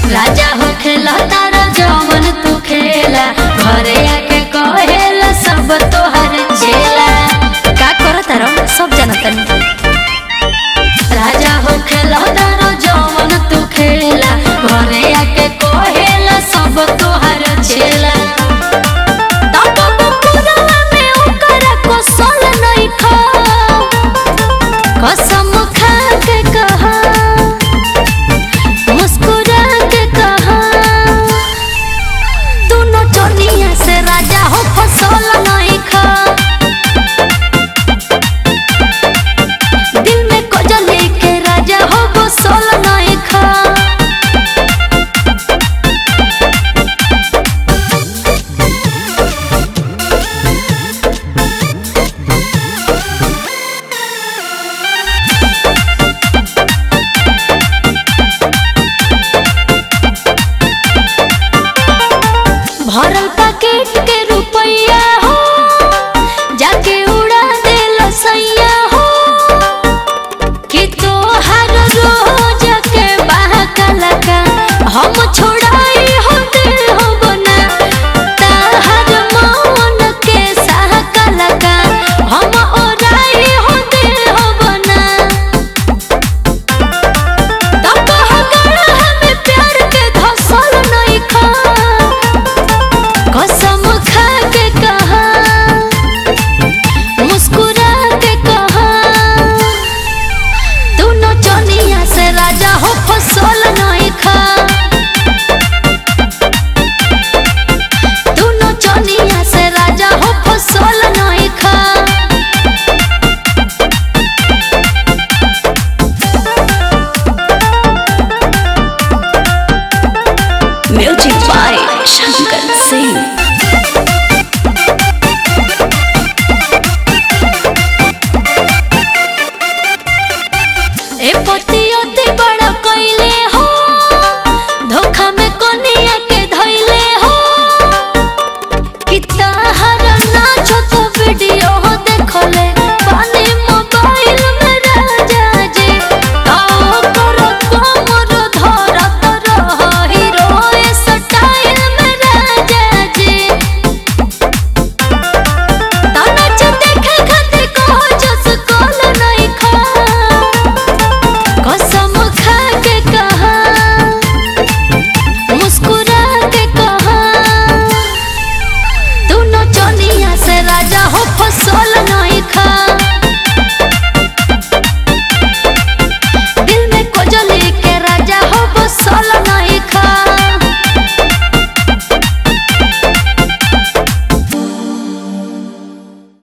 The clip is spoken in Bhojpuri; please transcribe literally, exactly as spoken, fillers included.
राजा हो खेला तारा जवन तू खेला, घरे आके कहेला सब तोहर चेला। का कर तारो सब जानतन। राजा हो खेला तारा जवन तू खेला, घरे आके कहेला सब तोहर चेला। कसम खा के कहा, मुस्कुरा के कहा, तू नचनिया से राजा हो फसल नहीं खा। दिल में कजली के राजा हो बसल नहीं खा। भरल पैकेट के रुपया हो, जाके उड़ा दे लसैया हो, कि तोहर रोज के बहकल का हम छोड़ाई हो दे हो बना। ताहर मन के सहकल का हम ओराई हो दे हो बना। तब कहकर हमें प्यार के धसल नहीं खा। कसम खा के कहा, मुस्कुरा के कहा, तू नचनिया से राजा हो फसल नहीं खा। तू नचनिया से राजा हो फसल नहीं खा। Music by Shankar Singh.